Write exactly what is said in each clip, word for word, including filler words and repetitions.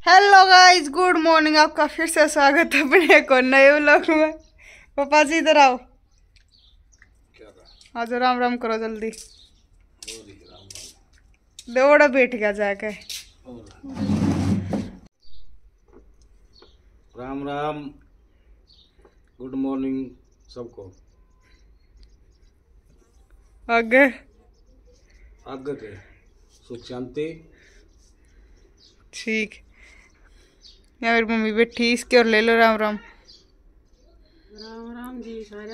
Hello guys, good morning. आपका फिर से स्वागत है अपने एक और नए व्लॉग में। पापा जी इधर आओ, आज राम राम करो जल्दी। दौड़ा बैठ गया जाके। राम राम, गुड मॉर्निंग सबको। आगे आगे के सुख शांति। ठीक। यहाँ मेरी मम्मी बैठी, इसके और ले लो राम राम। राम राम जी सारा।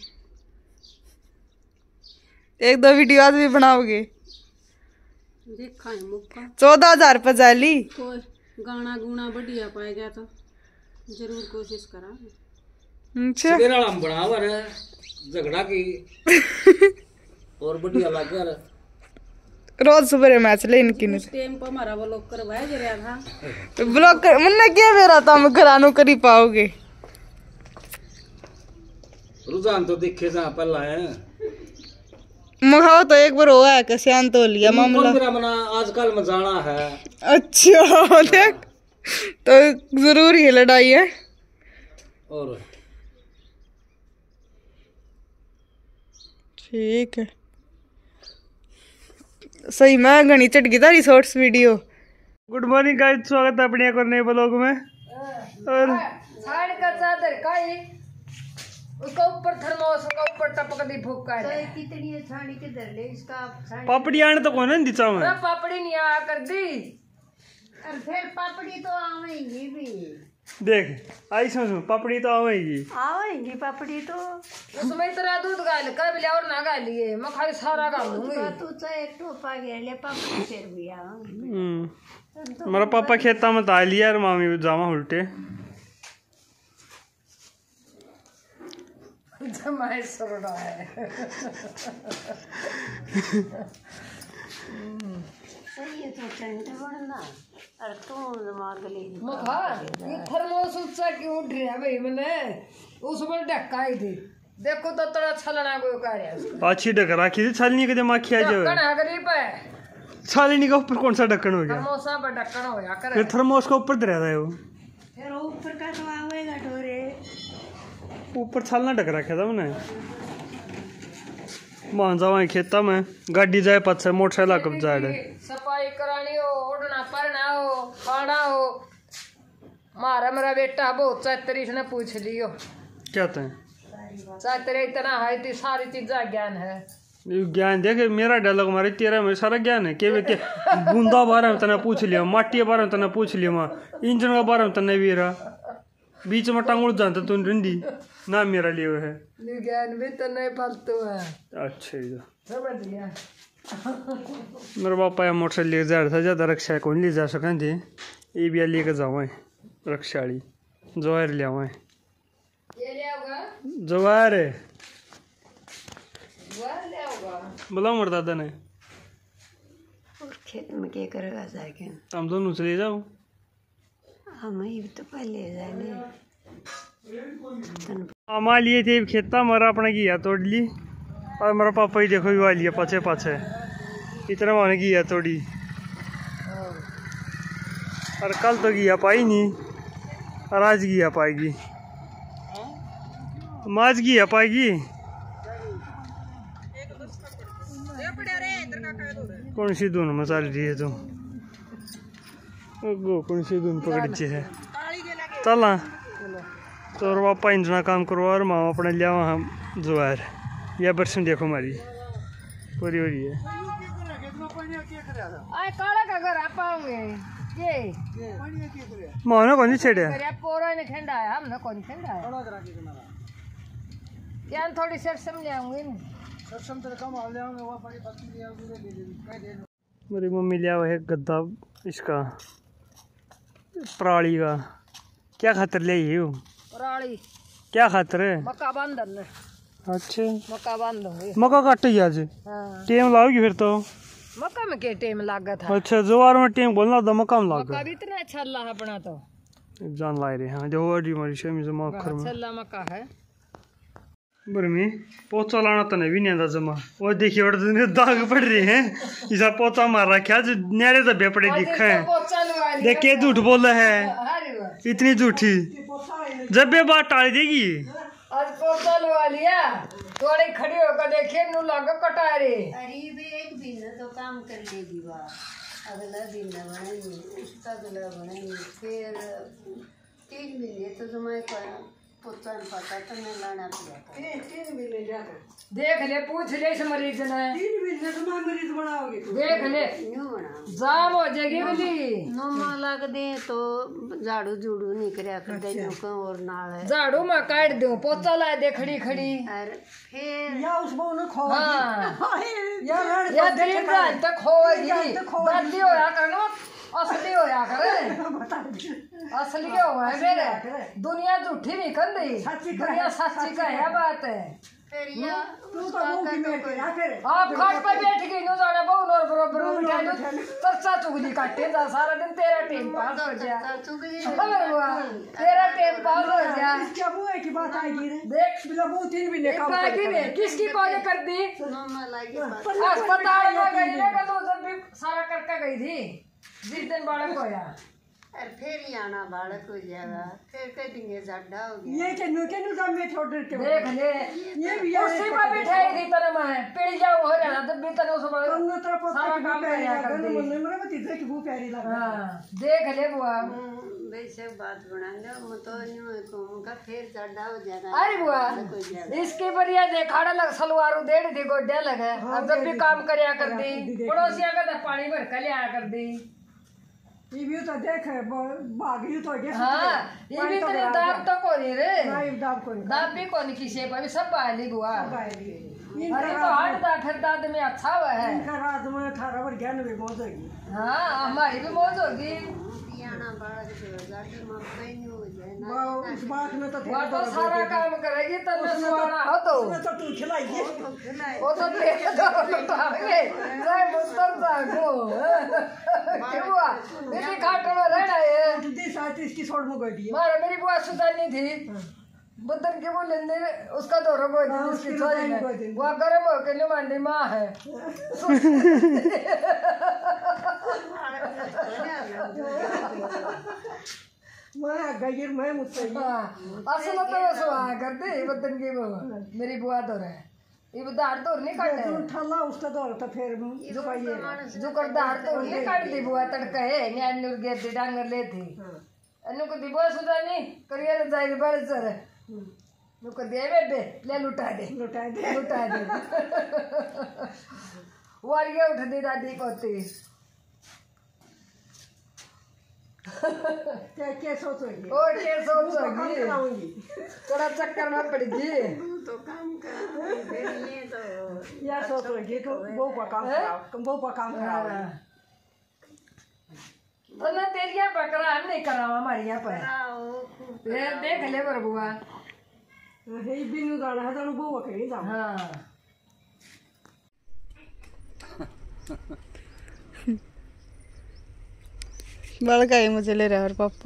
एक दो वीडियो आज भी बनाओगे? देखा है मुक्का चौदह हजार पे जाली। कोई गाना गुना बढ़िया पाएगा तो जरूर कोशिश करा। अच्छा, बनावर है झगड़ा की और बढ़िया लगा। रोज सुबह मैच ले इनकी उस टाइम पर हमारा ब्लॉग करवाया जा रहा था। ब्लॉग कर मैंने क्या मेरा था, मैं घरानू कर ही पाओगे। रुझान तो दिखे जहाँ पहला है मखाओ तो एक बार हुआ है कि शांत हो लिया मामला। मेरा मना आजकल में जाना है। अच्छा देख, तो जरूरी है लड़ाई है। और ठीक है, सही में घनी चट गई तारी shorts video. Good morning guys, स्वागत है अपने एक और नए ब्लॉग में। और साड़ का चादर का ही उसका ऊपर थर्मोस का ऊपर टपक दी फूका है। कितनी है छाड़ी के दर ले इसका पापड़ी आने तो कौन है दिचा में? पापड़ी नहीं आ कर दी और फिर पापड़ी तो आवेगी भी। देख आई सुन, पापड़ी तो आवेगी आवेगी पापड़ी तो उसमें इतना दूध गाल कर लिया और ना गालिए मैं खाली सारा गाल दूंगी। तू तो एक टोपा गया ले पापड़ी फिर भी आवेगी। मेरा पापा खेता में ता लिया और मामी जामा उल्टे। जमाए सरोड़ा है। सही है तो टेंट बनना और तू दिमाग ले मखा ये थर्मोस ऊंचा क्यों उठ रहा है भाई? मैंने उसमें ढक्का ही थी देखो तो तड़ा छलना कोई कार्य अच्छी ढक रखी थी, छलनी के दिमाग खिया जो ढक्कन है गरीब है। छलनी का ऊपर कौन सा ढक्कन हो गया? थर्मोसा पर ढक्कन हो गया कर ये थर्मोस का ऊपर रह रहा है वो। फिर ऊपर का तो आवेगा ढोरे ऊपर छलना ढक रखा था मैंने। मान जाओ खेता में गाड़ी जाए पत से मोटरसाइकिल कब जाए। सफाई करानी हो, उड़ना पड़ना हो, खाना हो। मारा मेरा बेटा बहुत चातरी ने पूछ लियो क्या थे चातरी इतना है ती सारी चीजा ज्ञान है। ज्ञान देखे मेरा डायलॉग मारे तेरा में सारा ज्ञान है। के के बूंदा बारे में तना पूछ लिया, माटी के बारे में तना पूछ लिया, माँ इंजन का बारे में तना वीरा बीच में टांग उड़ जाता तुम रंडी ना मेरा लिए है। ज्ञान भी तो नहीं फालतू है। अच्छा ही समझ लिया। मेरे पापा या मोटरसाइकिल लेके जा रहा था, ज़्यादा रक्षा कौन ले जा सकें थे। ये भी लेके जाओ रक्षा वाली जवाहर ले आओ। ये ले आओगा जवाहर है वो ले आओगा बुलाओ मेरे दादा ने। और खेत में क्या करेगा जाके? हम दोनों चले जाओ। हम ही तो पहले जाने हमारे लिए थे खेता हमारा अपना किया तोड़ ली और मेरा पापा ही देखो भी लिया पाछे पाछे इतना माने किया तोड़ी। और कल तो किया पाई नहीं और आज किया पाएगी, आज किया पाएगी। कौन सी धुन में चल रही है तुम? गो कौन सी धुन पकड़ी है? चला तो और पापा इंजना काम करो और मामा अपने लिया वहाँ जवाहर। यह बरसन देखो हमारी पूरी हो रही है। आए काला का घर आप आओगे ये मानो कौन सी छेड़े करे पोरा ने खेंडा है हमने कौन खेंडा है क्या थोड़ी सर समझाऊंगी सर समझ तो कम आ जाऊंगा वो बड़ी पत्ती ले आओगे ले ले। मेरी मम्मी लिया हुआ है गद्दा इसका पराली का। क्या खातर ले ये पराली क्या खातर है? मक्का बांधन। अच्छा मक्का बांधूंगी। मक्का काट ही आज हाँ। टेम लाओगी फिर तो? मक्का में क्या टाइम लागा था? अच्छा जवार में टेम बोलना था मक्का में लागा। मक्का भी इतना अच्छा अल्लाह अपना तो जान ला रहे हैं जो हमारी शमी से मक्खर में अच्छा मक्का है। बरमी पोचा लाना तो नहीं नहीं जमा वो देखिए और दाग पड़ रहे हैं इसा पोचा मार रखा जो न्यारे दबे पड़े दिखा है देखिए झूठ बोला है इतनी झूठी जब भी बात टाल देगी आज पोचा लगा लिया थोड़ी खड़ी होकर देखिए नु लगा कटारे अरे भी एक दिन तो काम कर लेगी वाह अगला दिन बनाएंगे उसका अगला बनाएंगे फिर तीन महीने तो तुम्हें पोता पता तो मैं लाना पड़ा तीन तीन महीने जाकर देख ले पूछ ले इस मरीज ने तीन महीने तो मैं मरीज बनाओगे देख ले यूं बना जाम हो जाएगी बोली नोमा लग दे तो झाड़ू झूड़ू नहीं करया कर दे नुका और नाल है झाड़ू में काट दो पोता ला दे खड़ी खड़ी और फिर या उस बहु ने खो या या दिन रात तक खोएगी बदली होया करनो असली होया करे असली होया फिर दुनिया झूठी नहीं कर रही दुनिया सच्ची का है बात है फिर या तू तो मुंह की में तेरा फिर आप खाट पे बैठ गई नो जाने बहु नोर बरोबर उठा लो तरसा चुगली काटे जा सारा दिन तेरा टाइम पास हो गया खबर हुआ तेरा टाइम पास हो गया क्या मुंह की बात आएगी रे देख बिना मुंह तीन भी नहीं काम कर किसकी कॉल कर दी नोमा लगी अस्पताल में गई ना तो जब भी सारा करके गई थी जिस दिन बालक होया और फिर ही आना बालक हो जाएगा फिर कहेंगे जड्डा हो गया ये केनु केनु का में छोड़ के देख ले ये भी उसी पर बिठाई थी तना मैं पेड़ जाओ हो रहा तब भी तना उस पर सारा काम करया कर दे मेरे को तीसरे की भूख प्यारी लगा हां देख ले बुआ वैसे बात बना लो मैं तो न्यू कहूंगा फिर जड्डा हो जाएगा अरे बुआ इसके बढ़िया देखाड़ा लग सलवार उधेड़ दी गोड्या लगे और जब भी काम करया कर दी पड़ोसिया का तो पानी भर के लिया कर दी ये भी तो देख भाग यू तो देख हां ये भी तेरे दाब तो कोनी रे नहीं दाब कोनी दाब भी कोनी किसे पर सब बाली बुआ इनका अरे तो हट दा फिर दाद में अच्छा हुआ है इनका रात में अठारह वर ज्ञान में मौज होगी हां हमारी भी मौज होगी पियाना बाड़ा के गाड़ी में कहीं नहीं हो जाए ना उस बात में तो वो तो सारा काम करेगी तब सुवाना हो तो उसमें तो तू खिलाइए वो तो तेरे तो लुटाएंगे जाए मुस्तर जागो क्यों हुआ इतनी खाट में रहना है तुझे साथ इसकी छोड़ में गई मारा मेरी बुआ सुधारनी थी बुद्धन के बोले ने उसका तो रोगो दी उसकी छोरी में वो गरम हो के निमांडी माँ है मैं गैर मैं मुझसे असल तो सुहा करते बुद्धन की वो मेरी बुआ तो रहे ये दाढ़ तो नहीं काटे ठल्ला उसका दौर तो फिर जो ये जो कर दाढ़ तो नहीं काट दी बुआ तड़का है न्यान नुर गे दी डांगर ले थी अनु को दी बुआ सुधा नहीं करियर जाई बड़ सर नु को दे बेबे ले लुटा दे लुटा दे लुटा दे वारिया उठ दी दादी पोती क्या क्या सोचोगी और क्या सोचोगी थोड़ा चक्कर में पड़ेगी तो काम कर ये तो या सोचोगी तो वो का काम कराओ वो का काम कराओ तो ना तेरी यहाँ पकड़ा हम नहीं कराओ हमारे यहाँ पर फिर देख ले बर बुआ हे बिनु दाना हजारो वो कहीं जाओ हाँ बड़का ही मुझे ले रहा है पापा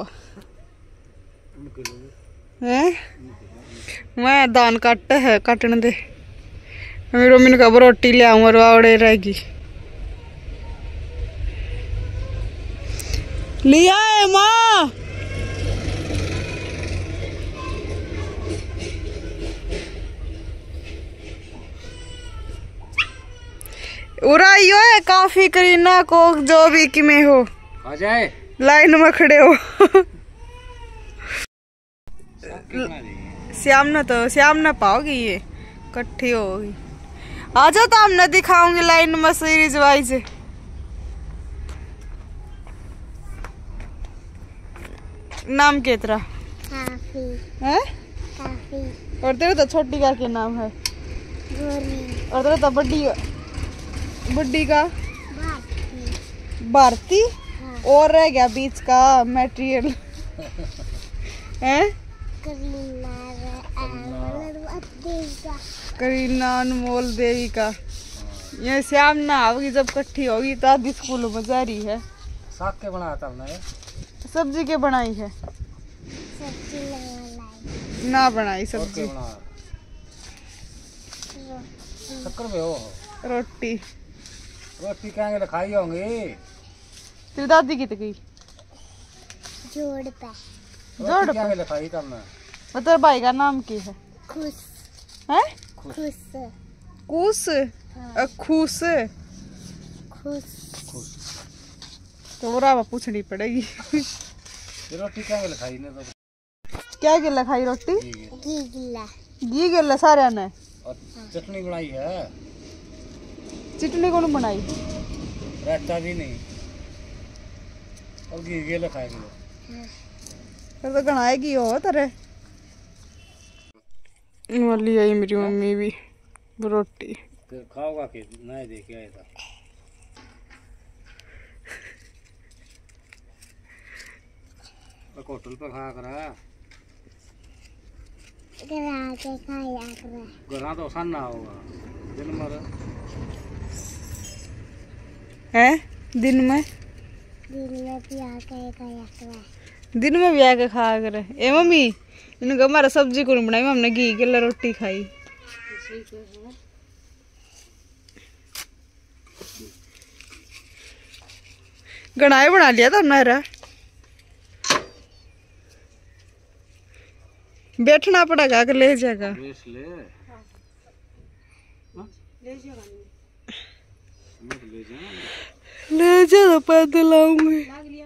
हैं मैं दान काट है काटने दे मेरी मम्मी ने कहा रोटी ले आऊँ और वावड़े रहेगी लिया है माँ उराइयो है काफी करीना को जो भी कि में हो आ जाए लाइन में खड़े हो श्याम ना तो श्याम ना पाओगी ये इकट्ठी होगी आ जाओ तो हम ना दिखाऊंगी लाइन में सीरीज वाइज नाम क्या तेरा है और तेरा तो छोटी का क्या नाम है और तेरा तो बड़ी बुड्ढी का भारती और रह गया बीच का मटेरियल है करीना अनमोल देवी का ये श्याम ना होगी जब इकट्ठी होगी तो आधी स्कूल में जा रही है साग के बनाया था हमने सब्जी के बनाई है ना बनाई सब्जी शक्कर में हो रोटी रोटी कहेंगे खाई होंगी। तेरी दादी की गई जोड़ पे जोड़ कहेंगे खाई तुमने। और तेरे भाई का नाम क्या है? खुश है खुश कुस अ, खुश खुश तो वो रावा पूछनी पड़ेगी। रोटी कहेंगे खाई ने तो क्या गिल्ला खाई रोटी? घी गिल्ला घी गिल्ला सारे ने। और चटनी बनाई है। चटनी कौन बनाई? रायता भी नहीं और घी गिल्ला खाएंगे। फिर तो गणाएगी हो तेरे वाली आई मेरी मम्मी भी रोटी। फिर खाओगा कि नहीं देखे आया था। होटल पर खा कर गरा के खाया कर घर तो आसान ना होगा दिन भर है दिन में दिन में पिया के खाया कर दिन में भी आके खाया करे। ए मम्मी इनका हमारा सब्जी कौन बनाई? हमने घी के लिए रोटी खाई। गणाए बना लिया था मेरा। बैठना पड़ेगा कि ले जाएगा? ले ले जा तो पैदल आऊंगी।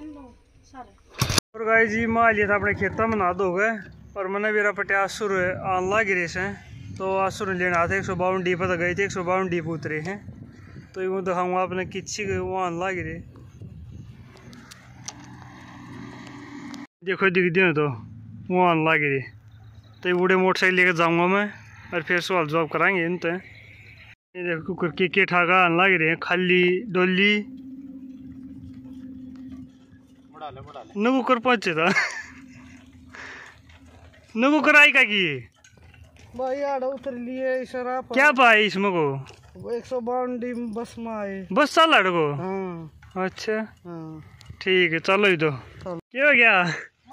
और गाय जी माँ लिया था अपने खेता में नहा धो गए और मैंने मेरा पटिया आसुर आन लग रहे हैं तो आसुर लेने आते एक सौ बावन डी पर गए थे एक सौ बावन डी पर उतरे हैं तो वो दिखाऊंगा अपने किच्छी वो आन लग रहे देखो दिख दिए तो वो आन लग रहे तो ये बूढ़े मोटरसाइकिल लेकर जाऊंगा मैं और फिर सवाल जवाब कराएंगे इन तो ये देखो कुकर के के ठाका आन लग रहे हैं खाली डोली न कुकर पहुंचे था न कुकर आई का की भाई आड़ा उतर लिए इशारा क्या पाए इसमें को एक सौ बावन डी बस में आए। बस चल लड़ को हाँ अच्छा हाँ ठीक है चलो ही तो क्या हो गया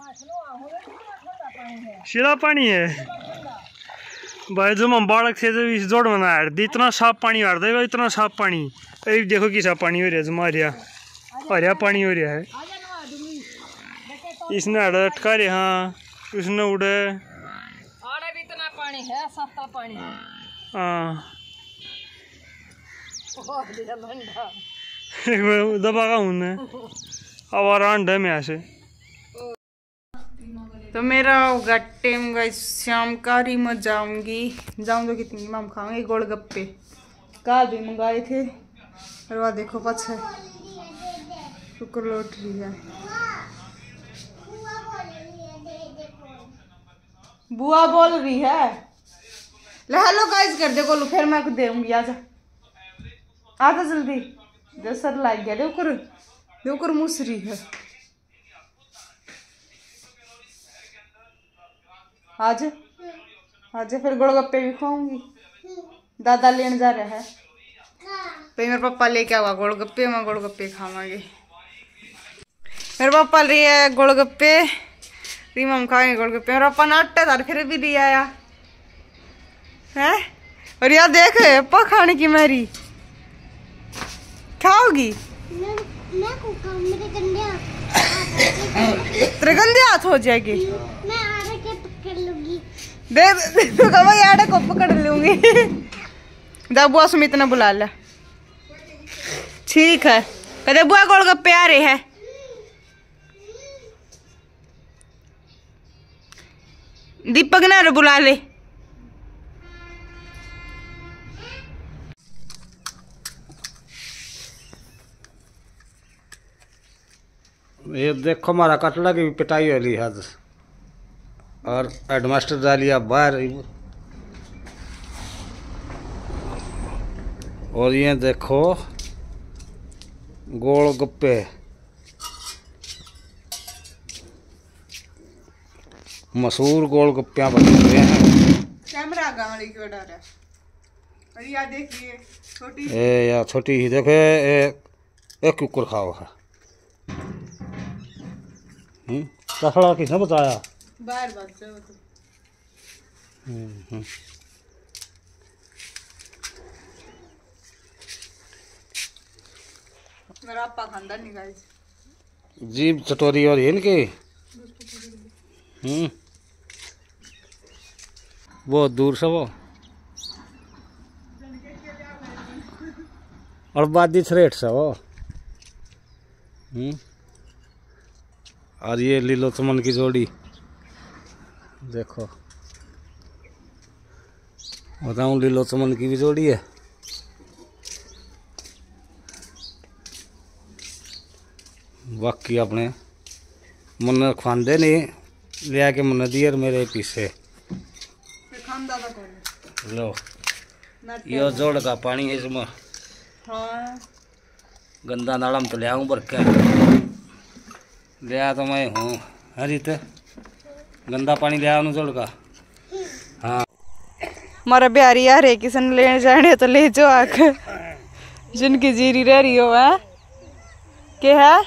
शिला पानी है भाई जब हम बालक थे तो इस जोड़ में हार दे इतना साफ पानी हार देगा इतना साफ पानी अरे देखो किसा पानी हो रहा है जमारिया हरिया पानी हो रहा है इसने हड़ा अटका रहे हाँ उसने उड़े आड़े भी इतना पानी है सस्ता पानी है हाँ बहुत दिया लंडा दबा का उन्हें आवारा अंडे में ऐसे तो मेरा होगा टाइम गाइस शाम का ही मैं जाऊंगी जाऊँ तो कितनी माम खाऊंगी गोलगप्पे कल भी मंगाए थे और वह देखो पछे शुक्र लौट रही है बुआ बोल रही है ले हेलो गाइस कर दे बोलो फिर मैं को दूंगी आजा आजा जल्दी जो सर लग गया देखो देखो मुसरी है आज आज फिर गोलगप्पे भी खाऊंगी दादा लेने जा रहा है तो मेरे पापा लेके आवा गोलगप्पे मैं गोलगप्पे खावांगे मेरे पापा ले आया गोलगप्पे रीमा हम खाएंगे गोलगप्पे मेरा पापा नाट्टे तार फिर भी ले आया है और यार देख पा खाने की मेरी खाओगी मैं मैं को काम मेरे गंदे तेरे गंदे हाथ हो जाएगी मैं आड़े के पकड़ लूंगी दे तो कहो यार को पकड़ लूंगी दा बुआ सुमित ने बुला लिया ठीक है कदे बुआ गोलगप्पे आ रहे हैं दीपक ने बुला ले ये देखो हमारा कटड़ा की भी पिटाई वाली है और हेडमास्टर जा लिया बाहर और ये देखो गोलगप्पे मशहूर गोलगप्पियाँ बने हुए हैं कैमरा गाड़ी क्यों डर है और यार देखिए छोटी ए यार छोटी ही देखे एक कुकर खाओ है कठड़ा किसने बताया बाहर बात से मेरा पापा खानदा नहीं गाइस। जीभ चटोरी और है इनके। हम्म बहुत दूर से वो और बादी थ्रेट से वो। हम्म और ये लीलो चमन की जोड़ी देखो, बताऊं लीलो चमन की भी जोड़ी है। बाकी अपने मन खांदे नहीं लिया के मन दियर मेरे पीछे लो। यो जोड़ का पानी है इसमें। हाँ गंदा नाला में तो ले आऊँ भर के लिया तो मैं हूँ हरित गंदा पानी ले आऊँ जोड़ का। हाँ हमारा बिहारी यार है किसन लेने जाने तो ले जो आकर जिनकी जीरी रह रही हो है क्या है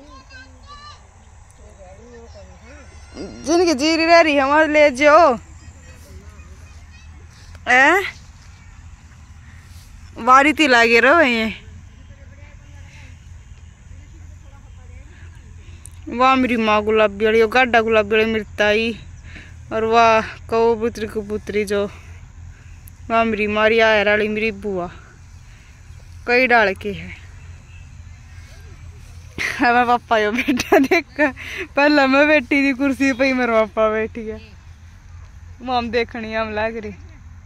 जिनकी जीरी रह रही है हमारे ले जाओ ए वारी ती लागे रहो ये वाह मेरी माँ गुलाबी वाली गाढ़ा गुलाबी वाली मिर्ताई और वाह कबूतरी कबूतरी जो वाह मेरी मारी आयर वाली मेरी बुआ कई डाल के है। मैं पापा यो बैठा देख पहले मैं बैठी थी कुर्सी पे ही मेरा पापा बैठी है माम देखनी हम लग रही।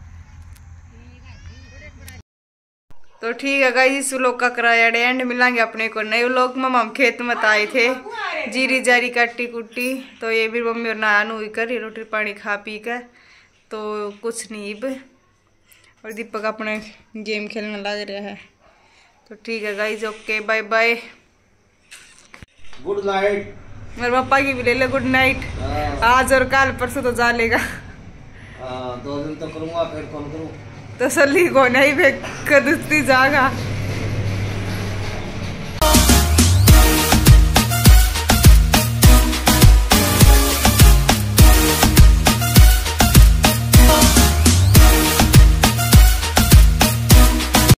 तो ठीक है गाइस इस व्लॉग का किराया एंड मिलांगे अपने को नए व्लॉग में। हम खेत में आए थे जीरी जारी काटी कुटी तो ये भी मम्मी और नहा नुई कर रोटी पानी खा पी कर तो कुछ नहीं अब और दीपक अपने गेम खेलने लग रहा है। तो ठीक है guys okay bye bye good night. मेरे पापा की भी ले ले गुड नाइट। आज और कल परसों तो जा लेगा दो दिन तो करूँगा फिर कॉल करूँ तसल्ली को नहीं कदती जागा।